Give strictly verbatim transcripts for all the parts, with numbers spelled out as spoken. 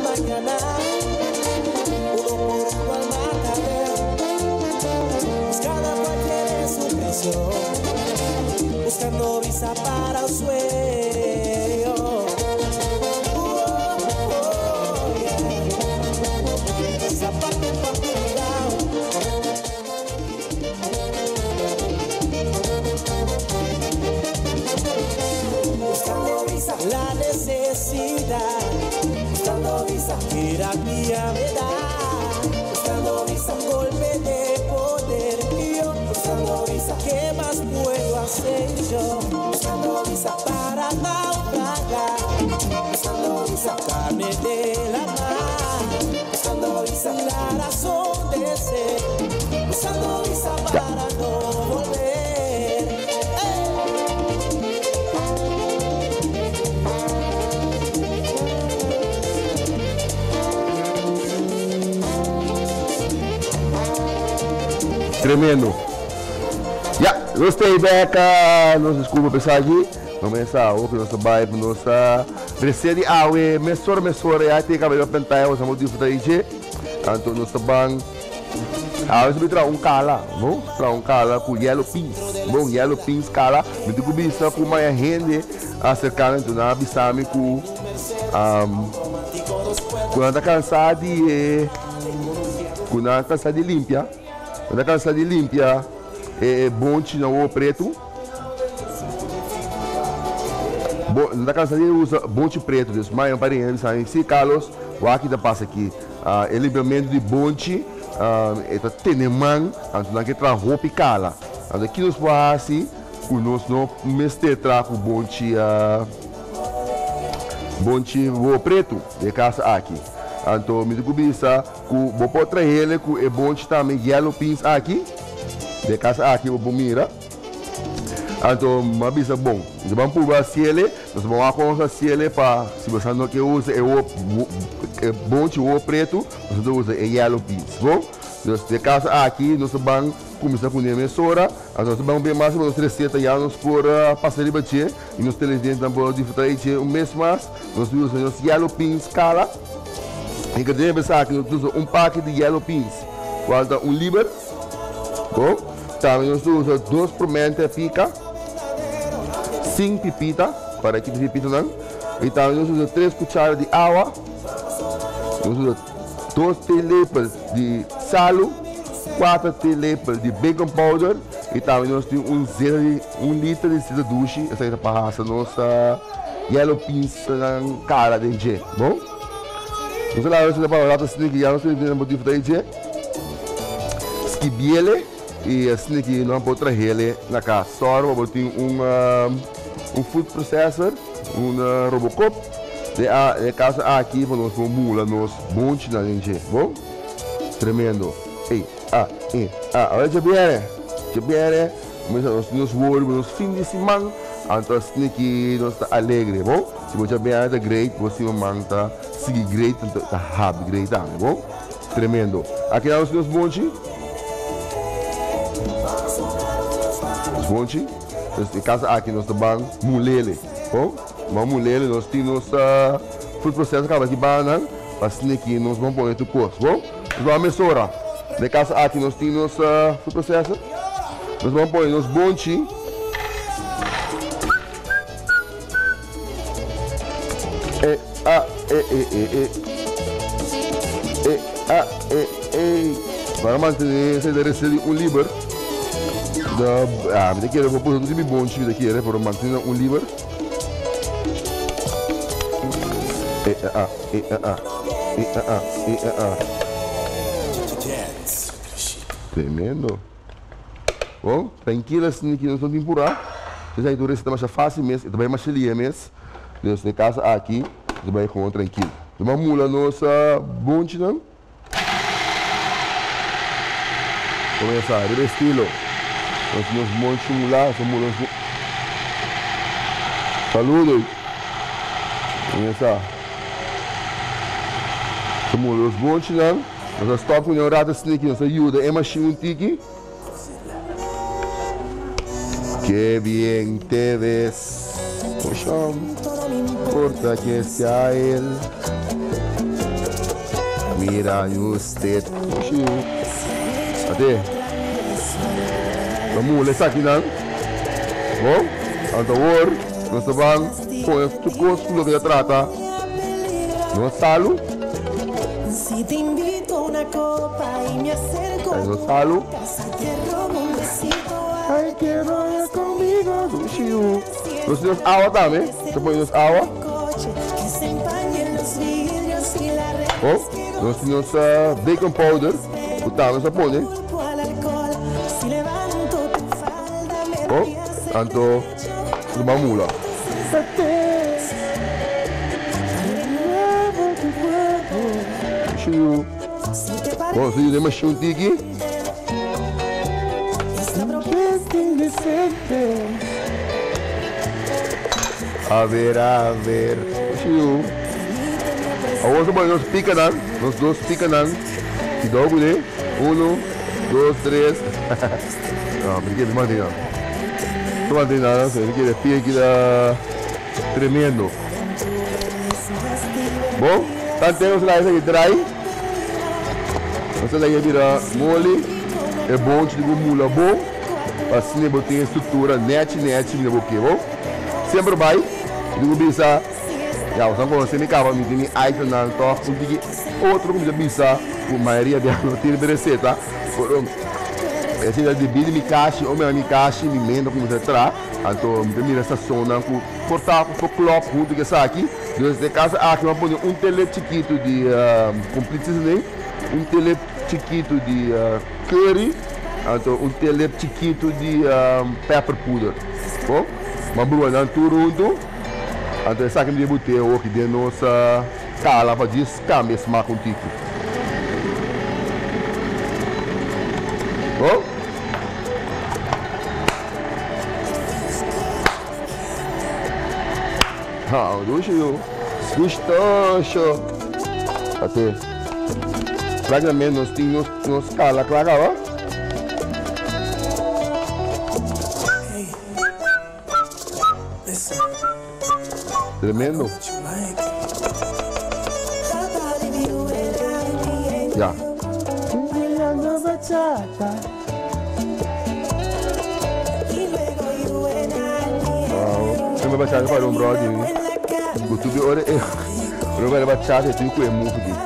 mañana, uno por uno al matadero, cada cual quiere su prisión, buscando visa para el sueño. Oh, oh, yeah. Zapato empapelado. Buscando visa, la necesidad. Buscando visa, terapia me da. Buscando visa, golpe de poder mío. Buscando visa, ¿qué más puedo hacer yo? Buscando visa para naufragar. Buscando visa, carne de la mar. Buscando visa, la razón de ser. Buscando visa para no volver. Tremendo. Ja, we stay back. Uh, nos desculpa pessoal aqui. Começa o que nosso bairro, nossa recebe a we, mesor mesor já tem cabelo pentai, nós vamos disfrutar isso. Então nosso bang, ah, nós vamos um cala, não? Para um cala com yellow pins, bom yellow pins cala. Me digo bisa com mais gente acercando então na bisame com um, quando a cansada de, quando a cansada de limpia, quando a cansada de limpia é bom tirar o preto. Na casa dele usa bonte preto, Deus, mas para ele sabe se Carlos, o aqui da passa aqui, o livramento de bonte, é para ter man, então não que tra roupa e cala, então aqui nos faz assim, o nosso não mestre tra com bonte, bonte o preto de casa aqui, então me digo bisa, o vou pôr ele com o bonte também yellow pins aqui, de casa aqui o bom mira. Então, uma bisa bom. Nós vamos provar se ele, nós vamos aconselhar se ele para, se você não quer usar é o bom de o preto, você usa é yellow pins, bom? Então, de casa aqui, nós vamos começar com a emissora, nós vamos ver mais uma receita já nos por passar de bater e nos televidentes também disfrutar de um mês mais, nós usamos yellow pins cala. E que deve pensar que nós usamos um pacote de yellow pins, quase um liber, bom? Também nós usamos dois promente pica. cinco pipita, para que pipita não. Então nós usamos três cucharadas de água. Nós usamos dois telépolis de sal, quatro telépolis de bacon powder. E também nós temos um, zero, um litro de cera duche. Essa é para a nossa yellow pins na cara de G. Bom? Nós vamos lá para o lado assim que já nós temos um motivo de G. Esquibiele. E assim aqui nós vamos trazer ele na casa. Só vamos ter um um food processor, um Robocop. De a de casa aqui vamos mula nos monte na gente, bom? Tremendo. Ei, ah, ei, ah, olha já vier, já vier. Mas nós nos work nos fim de semana, então assim aqui nós está alegre, bom? Se você vier da great, você manta, seguir great, tá happy great, tá, bom? Tremendo. Aqui nós nos monte. Monte, em casa aqui nós estamos mulele, bom? Uma mulele nós temos uh, food processo acaba aqui banana, assim aqui nós vamos pôr no curso, bom? Nós vamos mesura. De casa aqui nós temos uh, food processo, nós vamos pôr nos bonchi. E a e e e e e a e e para manter esse receber um liber. Ah, me quer vou pôr tudo bom de vida aqui, né, para manter um livro. E a e a e a e a. Tremendo. Bom, tranquilo assim que nós vamos empurrar. Já aí do resto mais fácil mesmo, também mais cheia mesmo. Deus de casa aqui, também com tranquilo. Uma mula nossa bom de não. Começar de estilo. Nós nos montes lá, somos los saludos. Começar. Somos los montes lá. Nós estamos com o rata snake, nós ajuda é mais um tiki. Que bien te ves. Poxa, importa que sea él. Mira usted. Até. Vamos lá aqui não. Bom, então nós vamos com este curso do que trata. No salo. Si te invito a una copa y me acerco. No salo. Te robo un besito. Ay, quiero ir conmigo, Lucio. Nós temos água também. Você põe nos água. Que se empañen los vidrios y la red. Oh, nós temos uh, baking powder. O tal você põe. Si levanto tu falda me Oh, então, vamos lá. Lucio. Bom, se eu mexer um tique. A ver, a ver. Lucio. Agora vamos nos pica não, nos dois pica não. E dobro, né? Um, dois, três. Não, porque ele mantém não. Não mantém nada, ele quer pica aqui da tremendo. Bom, então temos lá isso aqui dry. Você daí vira mole, é bom, te digo mula bom. Assim eu tenho estrutura net, net, me deu bom. Sempre vai, digo bisa. Já, você não consegue me cavar, me tem item na top, porque outro como bisa, a maioria dela não tem receita. Esse já divide me caixa, ou me caixa, me manda como você traz. Então, me mira essa zona com cortar com o clock, junto que está aqui. Nesse caso, aqui eu vou pôr um tele chiquito de complexidade, um tele chiquito de uh, curry, então um tele chiquito de um, pepper powder. Bom, mas boa, não tudo junto. Então essa aqui me botei aqui de nossa cala para descambiar esse mar contigo. Bom? Ah, luxo, gostoso. Até. Claramente nós temos nos cala, claro, ó. Tremendo. Já. Wow. Prima bachata para um brother. O tudo ora é. Prima bachata é tudo que é muito aqui.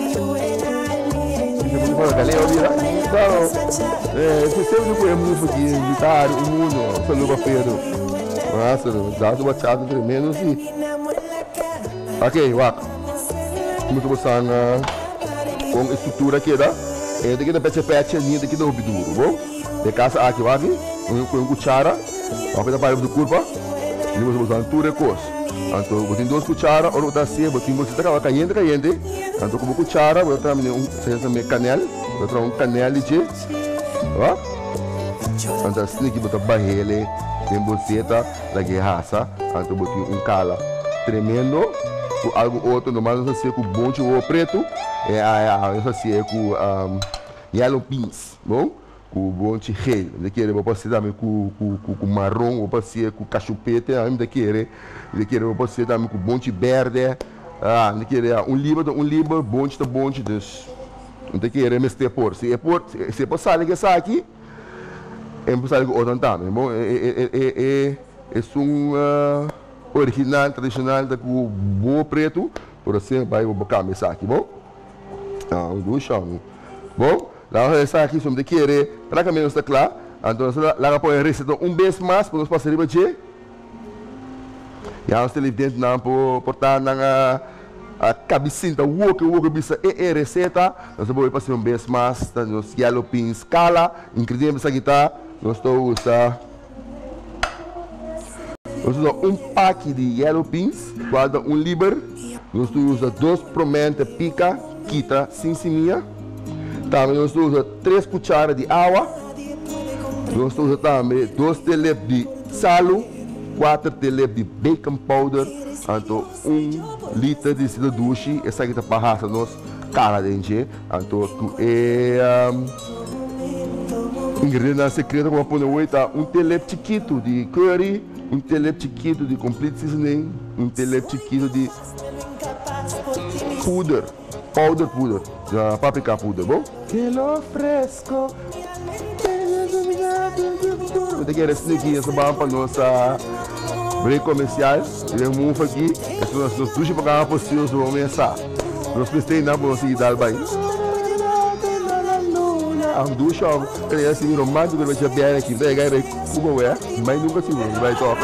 Fala, galera, olha lá. É, você sempre que é muito aqui, guitarra, o mundo, só no Pedro. Nossa, dá uma bachata tremendo assim. Ok, wak. Muito bom na com estrutura aqui, tá? É daqui da pece pece nem daqui do obduro, bom? De casa aqui, wak. Um com cuchara, vamos para do curva. E vamos usar tudo recurso. Então, botem duas cucharas, ou outra assim, botem você tá caindo, caindo. Então, com cuchara, vou botar um, seja também canela, vou botar um canela de, ó. Então, assim aqui botar barrele, tem boceta, da guerraça. Então, botem um cala tremendo. Algo outro, normal, eu sei com bom de ovo preto, é a eu sei com yellow beans, bom? Com bom de rei, daqui eu vou passar também com com com marrom, vou passar com cachupete, ainda daqui daqui eu vou passar também com bom de verde, ah, daqui é um livro, um livro bom de bom de dus, daqui é mestre por, se é por, se é por sair que sai aqui, é por sair com outro também, bom? É é é é é um original, tradicional, da com bom preto, por assim vai o bocame aqui, bom? Ah, o do chão, bom? Lá essa aqui somos de querer, para que menos está claro, então lá põe a receita um vez mais para nós passar riba de, e a nós temos dentro não por portar na a cabecinha, o work, o work bisa é receita, nós vamos passar um vez mais, nós yellow pin scala, ingredientes aqui tá, nós estamos usando nós usamos um pack de yellow beans, guarda um liber, nós usamos dois promente pica, quita, cincinha, também nós usamos três cucharas de água, nós usamos também dois telepes de salo, quatro telepes de baking powder, então um litro de cida duche, essa aqui está para raça nós cara dentro, então é um ingrediente secreto como põe um telepe chiquito de curry, um telepe chiquito de complete seasoning, um telepe chiquito de powder, powder poeder, uh, paprika poeder, bom? Que lo fresco. Você quer esse aqui, essa bamba para nossa break comercial, ele move aqui, nós nós duas para cá possível vamos começar. Nós precisamos na bolsa e dar bem. Am duas jogos, ele é assim romântico, ele vai ser bem aqui, daí vai como é, mas nunca se vai, vai top.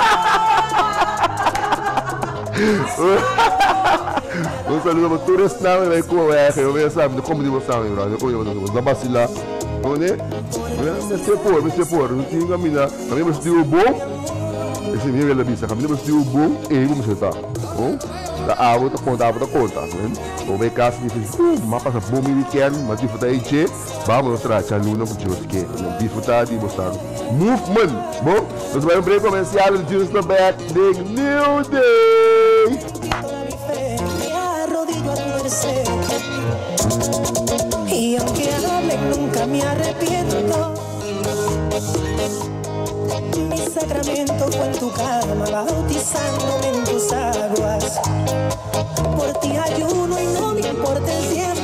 Não sei se você está não vai como é, eu vejo sabe como de você sabe, não como de você, da vacila, onde? Mas se for, mas se for, não tem caminho, a mim mas deu bom. Esse nível da bisa, caminho mas deu bom e como você tá, bom? Da água tá conta, água tá conta, né? O bem caso de fiz, mas passa bom me quer, mas tipo daí che, vamos mostrar a luna pro Deus que, não disfrutar de mostrar. Movement, bom? Nós vamos break comercial do Just the Back Big New Day. Y aunque hablen nunca me arrepiento. Mi sacramento fue en tu cama, bautizándome en tus aguas. Por ti ayuno y no me importa el tiempo.